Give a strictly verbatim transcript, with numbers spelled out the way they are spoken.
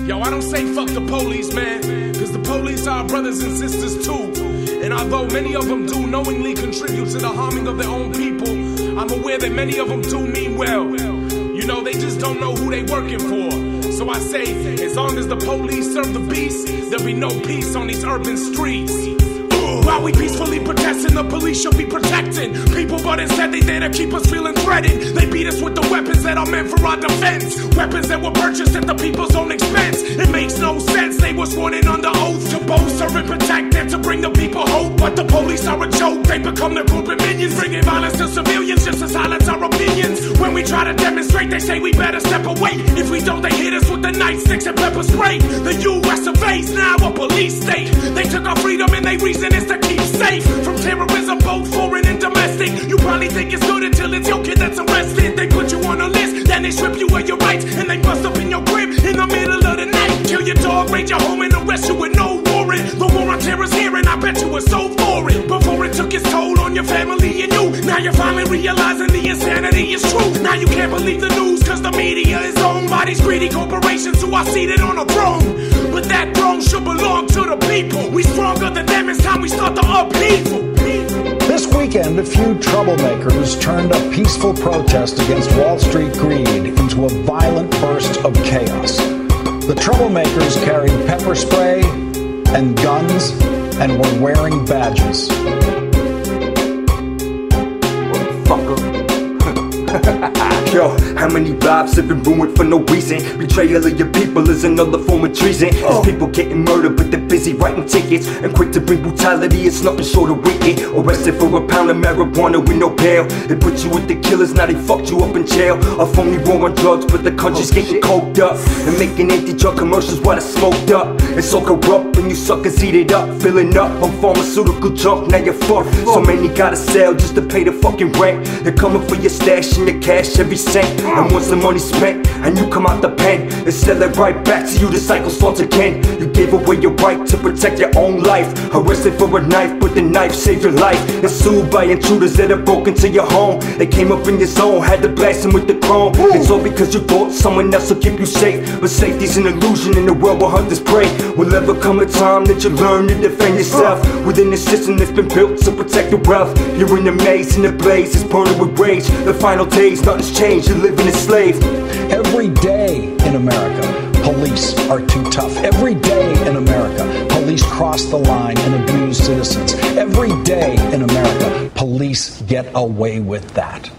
Yo, I don't say fuck the police, man, cause the police are our brothers and sisters too. And although many of them do knowingly contribute to the harming of their own people, I'm aware that many of them do mean well. You know, they just don't know who they working for. So I say, as long as the police serve the beast, there'll be no peace on these urban streets. While we peacefully protesting, the police should be protecting people, but instead they there to keep us feeling threatened. They beat us with the weapons that are meant for our defense, weapons that were purchased at the people's own expense. It makes no sense, they were sworn in under oath to both serve and protect and to bring the people hope. But the police are a joke, they become their group of minions, bringing violence to civilians just to silence our opinions. When we try to demonstrate, they say we better step away. If we don't, they hit us with the nightsticks and pepper spray. The U S of A's now a police state. They took our freedom and they reason is to keep safe from terrorism, both foreign and domestic. You probably think it's good until it's your kid that's arrested. They put you on a list, then they strip you of your rights, and they bust up in your crib in the middle of the night. Kill your dog, raid your home, and arrest you with no warrant. The war on terror's here, and I bet you were so for it. Before it took its toll on your family and you, now you're finally realizing the insanity is true. Now you can't believe the news, cause the media is owned by these greedy corporations who are seated on a throne. But that throne should belong to the people. We stronger than them, it's time we start the upheaval. This weekend, a few troublemakers turned a peaceful protest against Wall Street greed into a violent burst of chaos. The troublemakers carried pepper spray and guns and were wearing badges. Yo, how many lives have been ruined for no reason? Betrayal of your people is another form of treason. There's people getting murdered, but they're busy writing tickets and quick to bring brutality. It's nothing short of wicked. Arrested for a pound of marijuana with no bail. They put you with the killers, now they fucked you up in jail. A phony war on drugs, but the country's getting coked up and making anti-drug commercials while it's smoked up. It's so corrupt when you suckers eat it up, filling up on pharmaceutical junk. Now you're fucked. So many gotta sell just to pay the fucking rent. They're coming for your stash and your cash every cent. And once the money's spent and you come out the pen, they sell it right back to you, the cycle starts again. You gave away your right to protect your own life. Arrested for a knife, but the knife saved your life. And sued by intruders that have broken to your home. They came up in your zone, had to blast them with the chrome. It's all because you thought someone else will keep you safe. But safety's an illusion in the world where hunters prey. Will ever come a time that you learn to defend yourself within the system that's been built to protect your wealth. You're in the maze and the blaze is burning with rage. The final days, nothing's changed, you're living a slave. Every day in America, police are too tough. Every day in America, police cross the line and abuse citizens. Every day in America, police get away with that.